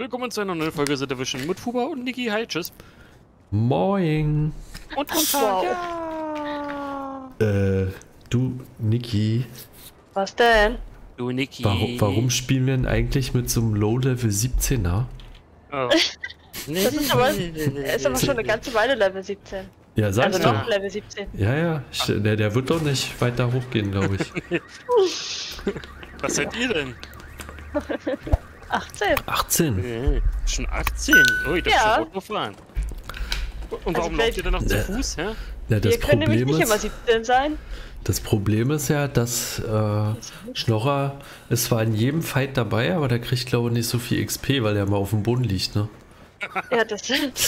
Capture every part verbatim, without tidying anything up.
willkommen zu einer neuen Folge The Division mit Fuba und Niki. Hi, tschüss. Moin. Und Wow. ja. Äh, du, Niki. Was denn? Du, Niki. Warum, warum spielen wir denn eigentlich mit so einem Low-Level siebzehner? Oh. Nee, Das ist aber, er ist aber schon eine ganze Weile Level siebzehn. Ja, sag Also ich noch doch. Level siebzehn. Ja, ja. Ich, der, der wird doch nicht weiter hochgehen, glaube ich. Was seid ihr denn? achtzehn. achtzehn. Nee, schon achtzehn. Ui, das Ja. ist schon Auto fahren. Und Also warum vielleicht- lauft ihr denn noch zu Ne. Fuß, hä? Ja, das Wir können nämlich Problem nicht immer ist, siebzehn sein. das Problem ist ja, dass äh, Schnorrer ist zwar in jedem Fight dabei, aber der kriegt, glaube ich, nicht so viel X P, weil er mal auf dem Boden liegt, ne? Ja, das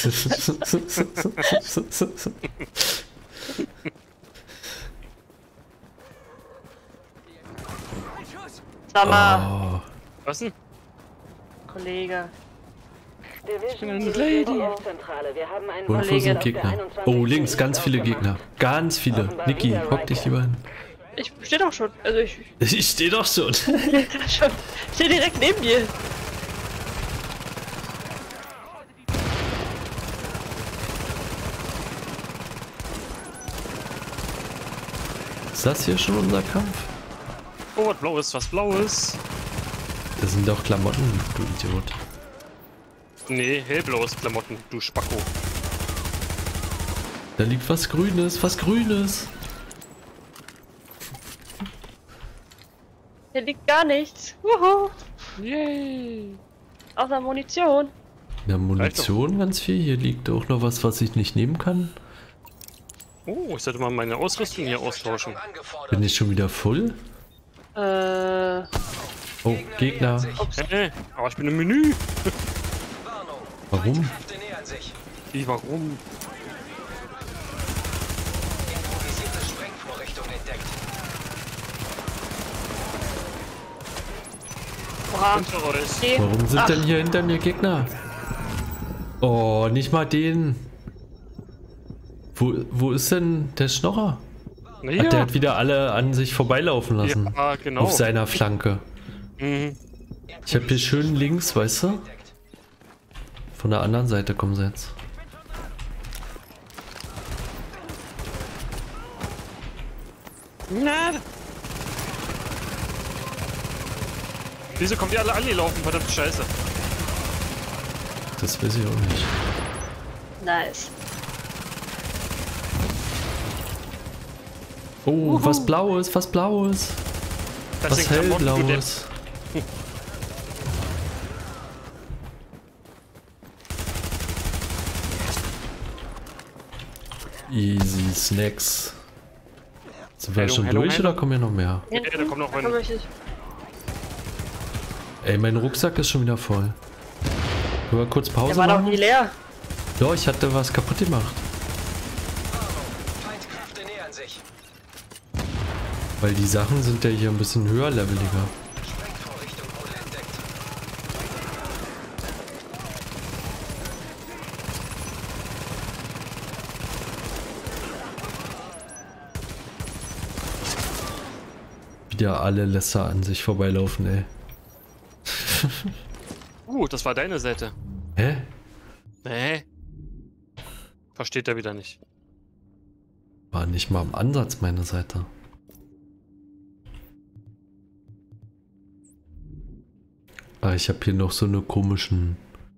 Sag mal, Oh, Was denn? Kollege. Ich bin eine Lady. Zentrale. Wir haben einen wo Kollege, sind auf der Gegner? einundzwanzigsten Oh, links, ganz viele Gegner. Ganz viele. Niki, hock dich lieber hin. Ich stehe doch schon. Also ich, Ich stehe doch schon. ich stehe direkt neben dir. Ist das hier schon unser Kampf? Oh, was Blaues, was Blaues. Das sind doch Klamotten, du Idiot. Nee, hellblaues Klamotten, du Spacko. Da liegt was Grünes, was Grünes. Hier liegt gar nichts. Wuhu. Yay. Außer Munition. Ja, Munition ganz viel. Hier liegt auch noch was, was ich nicht nehmen kann. Oh, ich sollte mal meine Ausrüstung hier austauschen. Bin ich schon wieder voll? Äh. Oh, Gegner. Hey, aber ich bin im Menü. Warum? Wie, warum? Boah. Hinter euch. Okay. Warum sind Ach, denn hier hinter mir Gegner? Oh, nicht mal den. Wo, wo ist denn der Schnorrer? Na Ach, der ja. hat wieder alle an sich vorbeilaufen lassen. Ja, genau. Auf seiner Flanke. Mhm. Ich habe hier schön links, weißt du? Von der anderen Seite kommen sie jetzt. Na. Wieso kommt ihr alle angelaufen? Verdammt Scheiße. Das weiß ich auch nicht. nice. Oh, was Blaues, was Blaues. Das Was sind Klamotten, du Depp. hellblaues. Easy Snacks. Sind wir Hello, schon hello, durch hello. oder kommen hier noch mehr? Ja, da kommt noch ein. Komm, ich- Ey, mein Rucksack ist schon wieder voll. Können wir kurz Pause Der war doch machen? nie leer. Ja, ich hatte was kaputt gemacht. Feindkräfte nähern sich. Weil die Sachen sind ja hier ein bisschen höher leveliger. Sprengvorrichtung wurde entdeckt. Wieder alle Lässer an sich vorbeilaufen, ey. Uh, das war deine Seite. Hä? Nee. Versteht er wieder nicht. War nicht mal im Ansatz meine Seite. Ah, ich habe hier noch so eine komischen...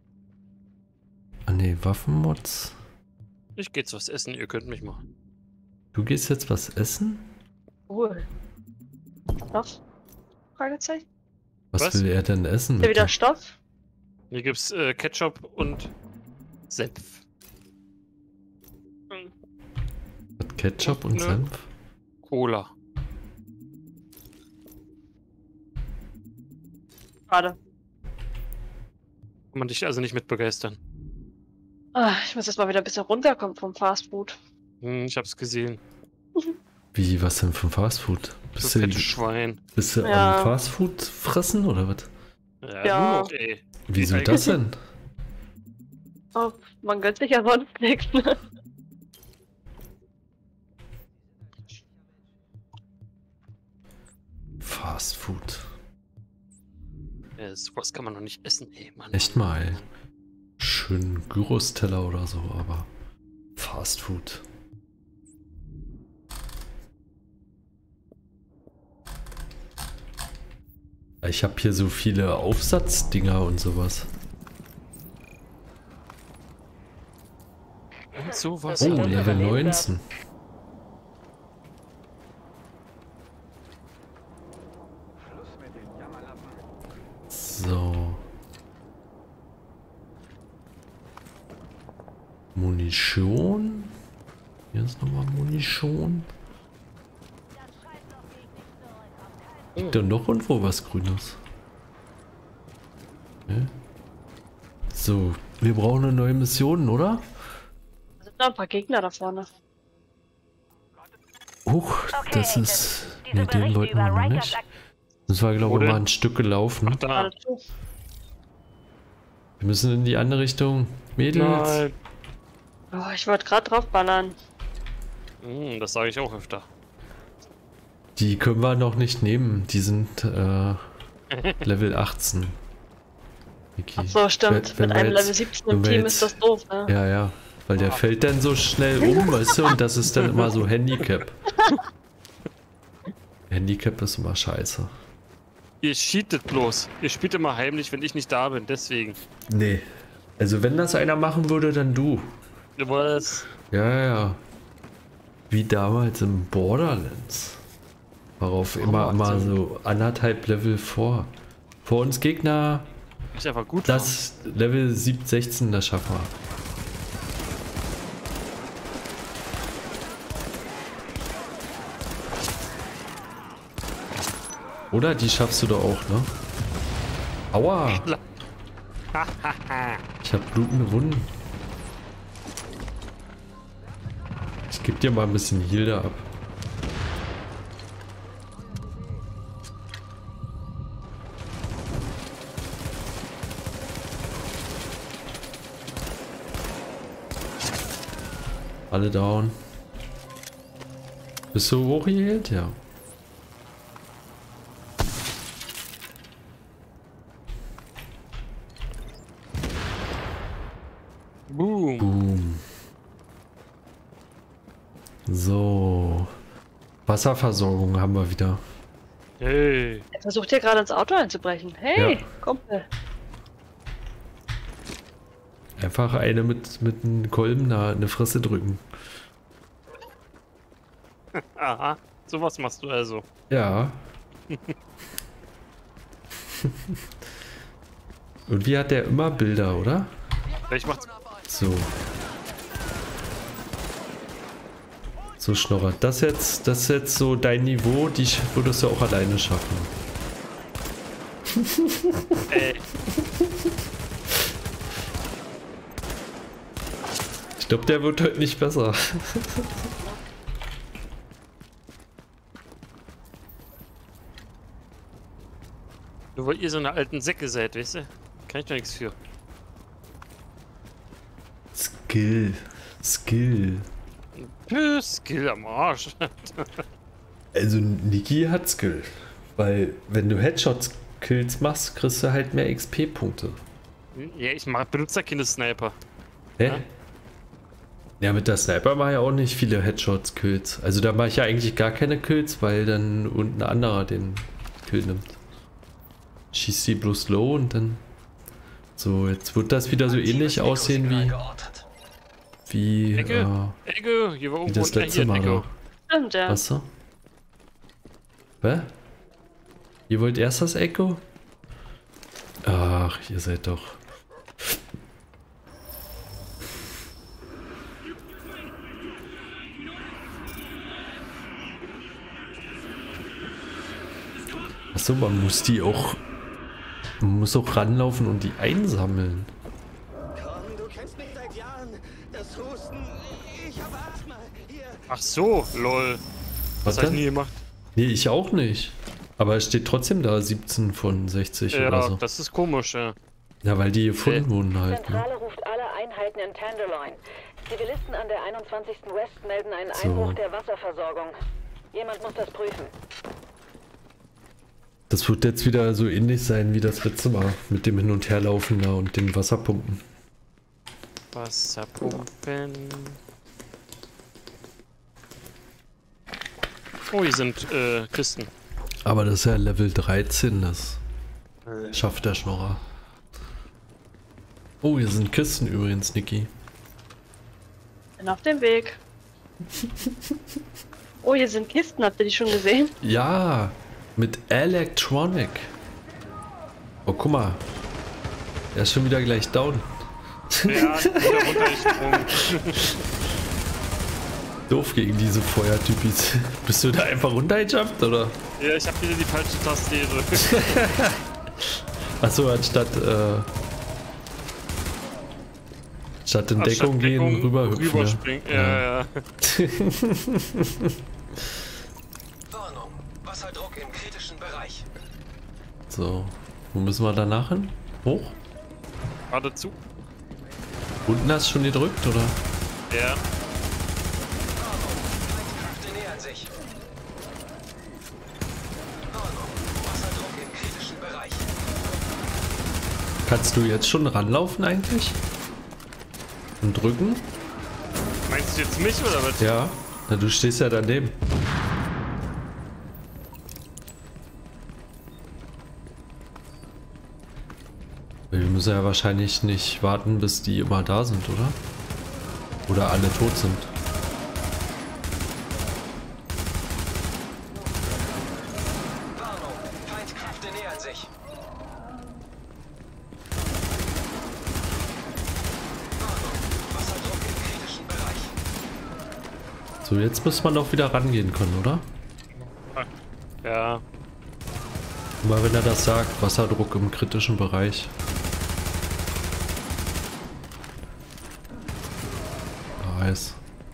Ah ne, Waffenmods. Ich geh jetzt was essen, ihr könnt mich mal. Du gehst jetzt was essen? Cool. Stoff? Fragezeichen? Was, Was? will er denn essen? Ist der bitte? wieder Stoff? Hier gibt's äh, Ketchup und Senf. Hat Ketchup und Nö. Senf? Cola. Schade. Kann man dich also nicht mit begeistern. Ah, ich muss jetzt mal wieder ein bisschen runterkommen vom Fastfood. Hm, ich hab's gesehen. Wie, was denn für ein Fastfood? Das Bist du, fette Schwein. bist du Ja. am Fastfood fressen oder was? Ja, Ja. nur noch, ey. Wieso Ey, das denn? Oh, man gönnt sich ja sonst nichts, ne? Fastfood. Äh, sowas kann man noch nicht essen, ey, Mann. Echt mal, ey. Schön Gyros-Teller oder so, aber Fast Food. Ich habe hier so viele Aufsatzdinger und sowas. Und sowas. Oh, Level neunzehn. So. Munition. Hier ist nochmal Munition. Liegt da noch irgendwo was Grünes? Okay. So, wir brauchen eine neue Mission, oder? Da sind noch ein paar Gegner da vorne. Huch, das ist... Ne, den wollten wir noch nicht. Das war, glaube ich, mal ein Stück gelaufen. Ach, da. Geradezu. Wir müssen in die andere Richtung. Mädels. Nein. Oh, ich wollte gerade drauf ballern. Hm, das sage ich auch öfter. Die können wir noch nicht nehmen. Die sind äh, Level achtzehn. Okay. Ach so, stimmt. Wenn- wenn Mit wir einem jetzt- Level siebzehn wenn im wir Team jetzt- ist das doof, ne? Ja, ja. Weil der fällt dann so schnell um, weißt du, und das ist dann immer so Handicap. Handicap ist immer scheiße. Ihr cheatet bloß. Ihr spielt immer heimlich, wenn ich nicht da bin, deswegen. Nee. Also wenn das einer machen würde, dann du. Was? Ja, ja, ja. Wie damals im Borderlands. Worauf immer mal so anderthalb Level vor. Vor uns Gegner. Ist einfach gut. Das Level sieben, sechzehn, das schaffen wir. Oder? Die schaffst du doch auch, ne? Aua! Ich hab blutende Wunden. Ich geb dir mal ein bisschen Heal da ab. Alle down. Bist du hochgeheilt? Ja. Boom. Boom. So. Wasserversorgung haben wir wieder. Hey. Er versucht hier gerade ins Auto einzubrechen. Hey, Ja. Kumpel. Einfach eine mit, mit einem Kolben da in die Fresse drücken. Aha. Sowas machst du also. Ja. Irgendwie hat der immer Bilder, oder? Vielleicht macht's. So. So, Schnorrer. Das jetzt, das ist jetzt so dein Niveau, die sch- würdest du auch alleine schaffen. Ey. Ich glaube, der wird heute nicht besser. Nur weil ihr so eine alten Säcke seid, weißt du? Kann ich da nichts für. Skill. Skill. Pö, Skill am Arsch. Also Niki hat Skill. Weil wenn du Headshots-Kills machst, kriegst du halt mehr X P-Punkte. Ja, ich mag benutze keine Sniper. Hä? Ja. Ja, mit der Sniper mache ich ja auch nicht viele Headshots-Kills. Also da mache ich ja eigentlich gar keine Kills, weil dann unten ein anderer den Kill nimmt. Schießt sie bloß low und dann... So, jetzt wird das wieder so ähnlich aussehen wie... Wie... Ecke? Äh, Ecke, hier war wie irgendwo das ein letzte Mal Ecke. da. Stimmt, ja. Was so? Hä? Ihr wollt erst das Echo? Ach, ihr seid doch... Achso, man muss die auch... Man muss auch ranlaufen und die einsammeln. Komm, du kennst mich seit Jahren. Das Husten, ich habe Asthma. Hier. Ach so, lol. Was Das hab ich denn? nie gemacht. Nee, ich auch nicht. Aber es steht trotzdem da siebzehn von sechzig oder Ja, so. das ist komisch, ja. Ja, weil die gefunden Okay. wurden halt. Ne? Zentrale ruft alle Einheiten in Tenderloin. Zivilisten an der einundzwanzigsten West melden einen So. Einbruch der Wasserversorgung. Jemand muss das prüfen. Das wird jetzt wieder so ähnlich sein wie das letzte Mal mit dem Hin- und Herlaufen da und den Wasserpumpen. Wasserpumpen. Oh, hier sind äh, Kisten. Aber das ist ja Level dreizehn, das schafft der Schnorrer. Oh, hier sind Kisten übrigens, Niki. Bin auf dem Weg. Oh, hier sind Kisten, habt ihr die schon gesehen? Ja, mit Electronic. Oh, guck mal. Er ist schon wieder gleich down. Ja, wieder runtergesprungen. Doof gegen diese Feuertypis. Bist du da einfach runtergejumpt, oder? Ja, ich habe wieder die falsche Taste gedrückt. Achso, anstatt, äh... Statt in Anstatt Deckung gehen, Deckung rüberhüpfen. Rüberspringen, ja, ja. ja. Warnung. Wasserdruck im kritischen Bereich. So, wo müssen wir danach hin? Hoch? Gerade zu. Unten hast du schon gedrückt, oder? Ja. Warnung. Feindkräfte nähern sich. Warnung. Wasserdruck im kritischen Bereich. Kannst du jetzt schon ranlaufen eigentlich? Und drücken? Meinst du jetzt mich oder was? Ja. Na, du stehst ja daneben. Wir müssen ja wahrscheinlich nicht warten, bis die immer da sind, oder? Oder alle tot sind. Warnung. Feindkräfte nähern sich. Warnung. Wasserdruck im kritischen Bereich. So, jetzt muss man doch wieder rangehen können, oder? Ja. Immer wenn er das sagt, Wasserdruck im kritischen Bereich. Nice.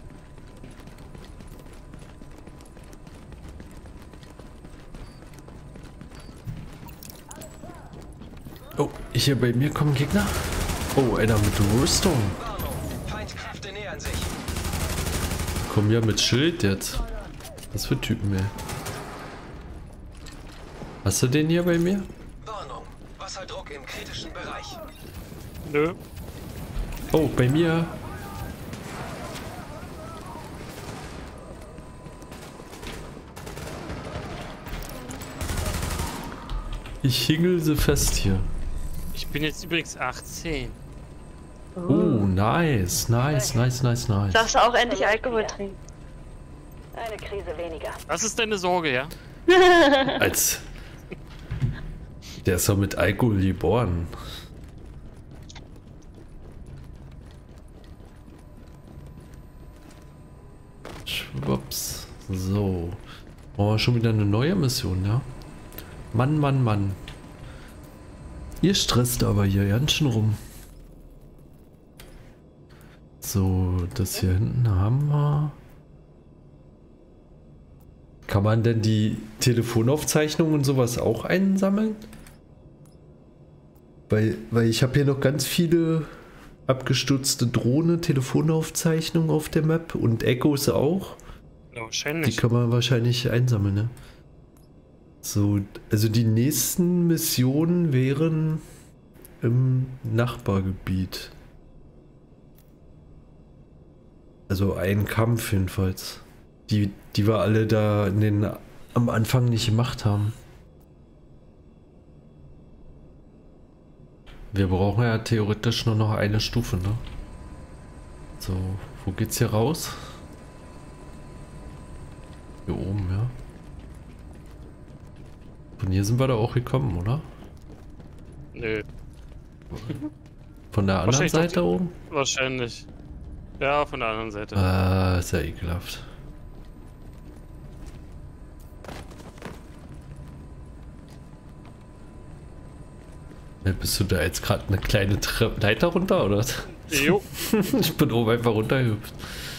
Oh, hier bei mir kommen Gegner. Oh, einer mit Rüstung. Warnung. Feindkräfte nähern sich. Komm ja mit Schild jetzt. Was für Typen, ey. Hast du den hier bei mir? Warnung. Wasserdruck im kritischen Bereich. Nö. Oh, bei mir. Ich hingel sie fest hier. Ich bin jetzt übrigens achtzehn. Oh, nice, nice, nice, nice, nice. Darfst du auch endlich Alkohol trinken? Eine Krise weniger. Das ist deine Sorge, ja? Als... Der ist doch mit Alkohol geboren. Schwupps. So. Brauchen wir schon wieder eine neue Mission, ja? Mann, Mann, Mann. Ihr stresst aber hier ganz schön rum. So, das hier hinten haben wir. Kann man denn die Telefonaufzeichnungen und sowas auch einsammeln? Weil, weil ich habe hier noch ganz viele abgestürzte Drohne, Telefonaufzeichnungen auf der Map und Echos auch. Ja, wahrscheinlich. Die kann man wahrscheinlich einsammeln, ne? So, also die nächsten Missionen wären im Nachbargebiet. Also ein Kampf jedenfalls. Die, die wir alle da in den, am Anfang nicht gemacht haben. Wir brauchen ja theoretisch nur noch eine Stufe, ne? So, wo geht's hier raus? Hier oben, ja. Von hier sind wir da auch gekommen, oder? Nö. Von der anderen Wahrscheinlich Seite doch- oben? Wahrscheinlich. Ja, von der anderen Seite. Ah, ist ja ekelhaft. Ja, bist du da jetzt gerade eine kleine Tre Leiter runter, oder? Jo. Ich bin oben einfach runtergehüpft.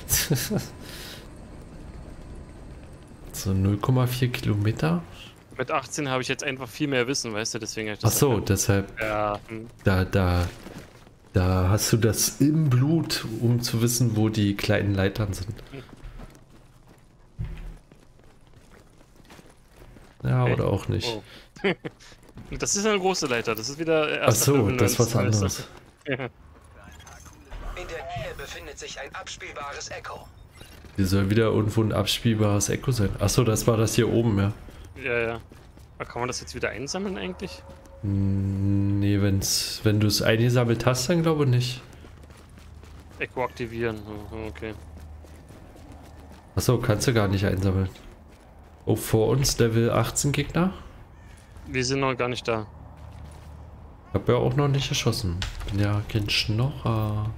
So null Komma vier Kilometer. Mit achtzehn habe ich jetzt einfach viel mehr Wissen, weißt du, deswegen habe ich Ach das. so, deshalb, Ja, hm. da, da, da hast du das im Blut, um zu wissen, wo die kleinen Leitern sind. Ja, Okay. oder auch nicht. Oh. Das ist eine große Leiter, das ist wieder Ach so, das ist was anderes. Ja. In der Nähe befindet sich ein abspielbares Echo. Hier soll wieder irgendwo ein abspielbares Echo sein. Achso, das war das hier oben, ja. Ja, ja. Aber kann man das jetzt wieder einsammeln eigentlich? Hm, nee, wenn's, wenn du es eingesammelt hast, dann glaube ich nicht. Echo aktivieren, oh, okay. Achso, kannst du gar nicht einsammeln. Oh, vor uns Level achtzehn Gegner. Wir sind noch gar nicht da. Hab ja auch noch nicht geschossen. Bin ja kein Schnorrer.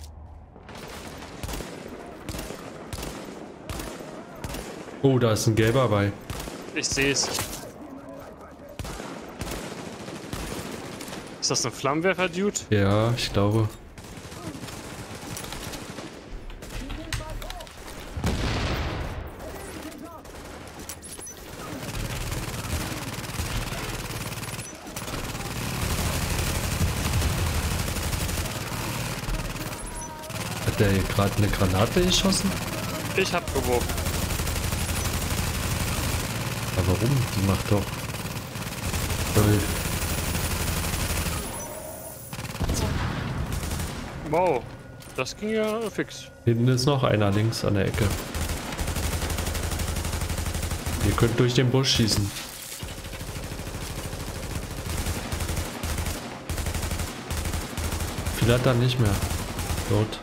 Oh, da ist ein gelber bei. Ich sehe es. Ist das ein Flammenwerfer-Dude? Ja, ich glaube. Hat der hier gerade eine Granate geschossen? Ich hab geworfen. Aber warum? Die macht doch. Toll. Wow, das ging ja fix. Hinten ist noch einer links an der Ecke. Ihr könnt durch den Busch schießen. Viel hat er nicht mehr. Dort.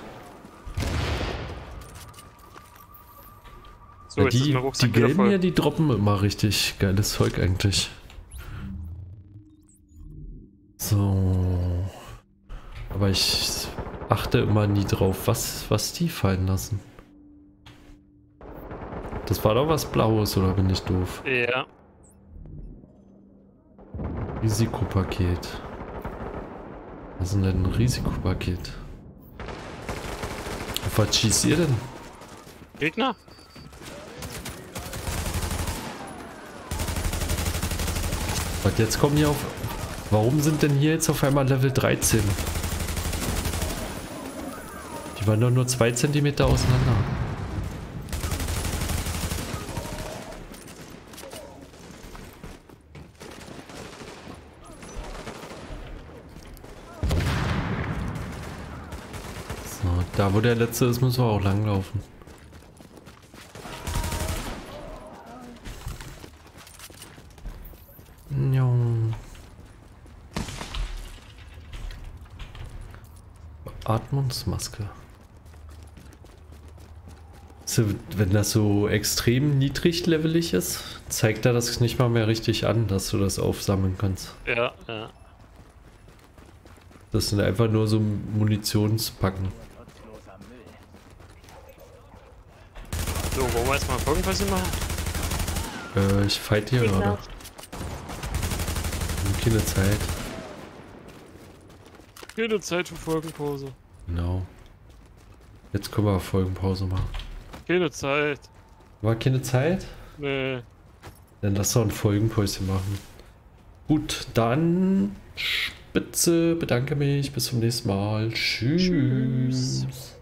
So, Ja, jetzt ist die, mein die Rucksack wieder gelben voll. hier, die droppen immer richtig geiles Zeug eigentlich. So. Aber ich achte immer nie drauf, was, was die fallen lassen. Das war doch was Blaues, oder bin ich doof? Ja, Risikopaket. Was ist denn ein Risikopaket? Auf was schießt ihr denn? Gegner? Und jetzt kommen hier auf... Warum sind denn hier jetzt auf einmal Level dreizehn? Die waren doch nur zwei Zentimeter auseinander. So, da wo der letzte ist, müssen wir auch langlaufen. Ja. Atmungsmaske. So, wenn das so extrem niedriglevelig ist, zeigt er das nicht mal mehr richtig an, dass du das aufsammeln kannst. Ja, ja. Das sind einfach nur so Munitionspacken. So, wollen wir jetzt mal Folgenpass machen? Äh, ich fight hier Gegner. gerade. Keine Zeit. Keine Zeit für Folgenpause. Genau. Jetzt können wir Folgenpause machen. Keine Zeit. War keine Zeit? Nee. Dann lass doch ein Folgenpäuschen machen. Gut, dann Spitze, bedanke mich, bis zum nächsten Mal. Tschüss. Tschüss.